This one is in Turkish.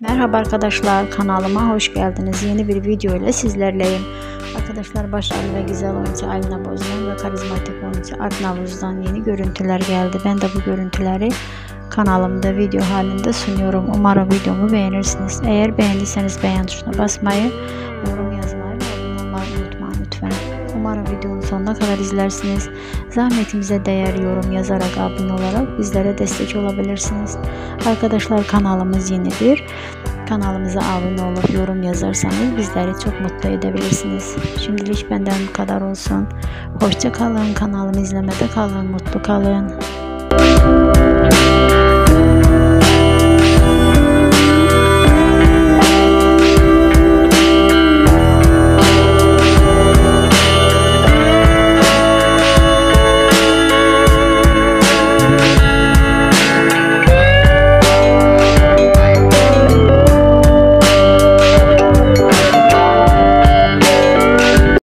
Merhaba arkadaşlar, kanalıma hoş geldiniz. Yeni bir video ile sizlerleyim. Arkadaşlar, başarılı ve güzel oyuncu Alina Bozcan ve karizmatik oyuncu Arp Navuz'dan yeni görüntüler geldi. Ben de bu görüntüleri kanalımda video halinde sunuyorum. Umarım videomu beğenirsiniz. Eğer beğendiyseniz beğen tuşuna basmayı, yorum yazmayı ve abone olmayı unutmayın lütfen. Umarım videonun sonuna kadar izlersiniz. Zahmetimize değer yorum yazarak, abone olarak bizlere destek olabilirsiniz. Arkadaşlar, kanalımız yenidir. Kanalımıza abone olup yorum yazarsanız bizleri çok mutlu edebilirsiniz. Şimdilik benden bu kadar olsun. Hoşça kalın. Kanalımı izlemede kalın. Mutlu kalın.